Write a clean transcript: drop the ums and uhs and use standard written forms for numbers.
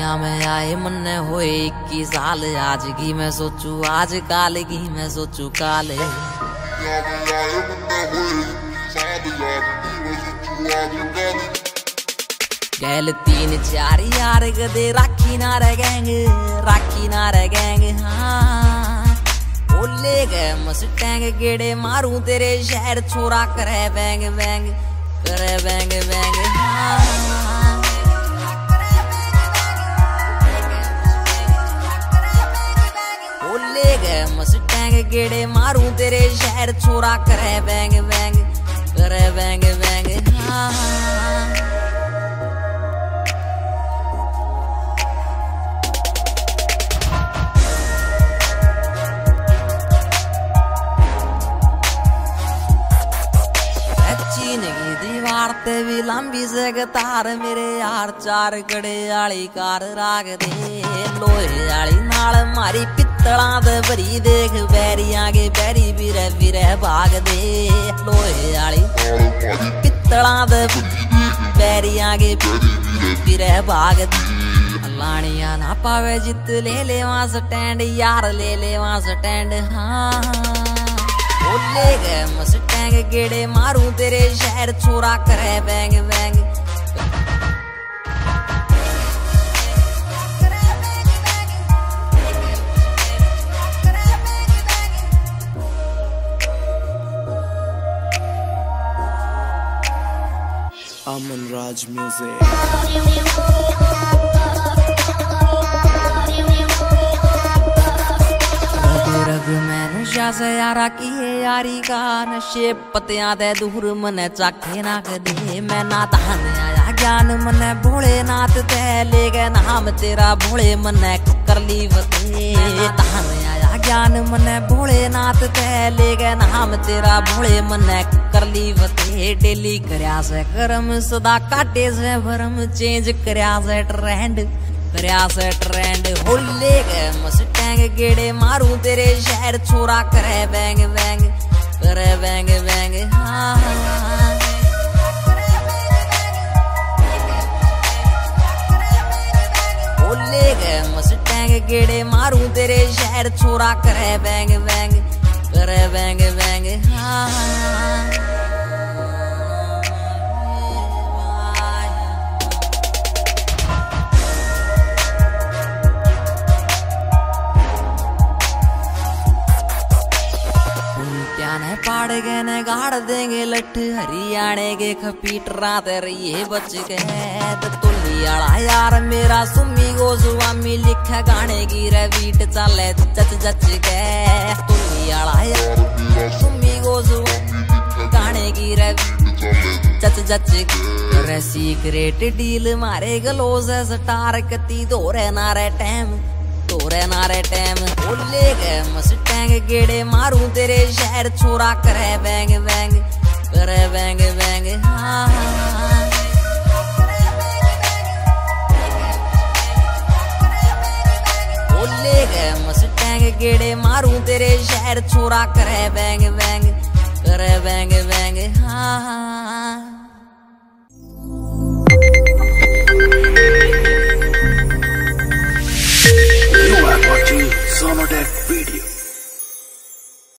दुनिया में आए मन होए 21 साल। आज की मैं सोचू आज, काल की मैं सोचू काल। गैल 3-4 यार गदे राखी ना रह गैंग, राखी ना रह गैंग। हाँ बोले गए मस्टैंग गेड़े मारूं तेरे शहर, छोरा करे बैंग बैंग, करे बैंग बैंग। हाँ बोले गए मस्टैंग गेड़े मारूं तेरे शहर, छोरा करे बैंग बैंग, करे बैंग बैंग। हाँ चीन की दीवार ते भी लंबी से कतार, मेरे यार 4 कड़े आली कार राग दे। लोहे आली नाल मारी पित्तला दे भरी, देख बैरी आगे बैरी बिरे बिरे भाग दे। लोहे आली पित्तला दे बैरी आगे बिरे भाग दे। लानिया ना पावे जित ले ले वहां स्टैंड, यार ले ले वहां स्टैंड। हाँ बोले गए मस्टैंग गेड़े मारूं तेरे शहर, छोरा करे bang bang. Aman Raj Music। रग मैं नशा से यारा की है यारी का, नशे पतियां दे दूर मने चाखे ना कदे। मैं नाथ आया ज्ञान मने भोलेनाथ ते, ले गए नाम तेरा भोले मने कर ली फते। तान आया ज्ञान मने भोलेनाथ ते, ले गए नाम तेरा भोले मने कर ली फते। डेली करया से करम सदा काटे से भरम, चेंज करया से ट्रेंड, करया से ट्रेंड। होले गए मस्टैंग गेड़े मारूं तेरे शहर, छोरा करे बैंग बैंग, करे बैंग बैंग। हाँ होले गए मस्टैंग गेड़े मारूं तेरे शहर, छोरा करे बैंग बैंग, करे बैंग बैंग। हाँ ने पाड़ गए ने गाड़ देंगे लठ, हरियाणे के खपीटरा तेरे ये बच गए। तुल्ली आला यार मेरा सुम्मी गो स्वामी, लिखा गाने की रवीट चले जच जच गए। तुल्ली आला यार सुम्मी गो स्वामी, गाने की रवीट जच जच गए। सीक्रेट डील मारे गलो से स्टार, कती दौरे नारे टाइम, तोरे नारे टाइम। बोले गए मस्टैंग गेड़े मारूं तेरे शहर, छोरा करे बैंग बैंग, करे बैंग बैंग। हाँ बोले गए मस्टैंग गेड़े मारूं तेरे शहर, छोरा करे बैंग बैंग, करे बैंग बैंग। हाँ Summer Deck Video।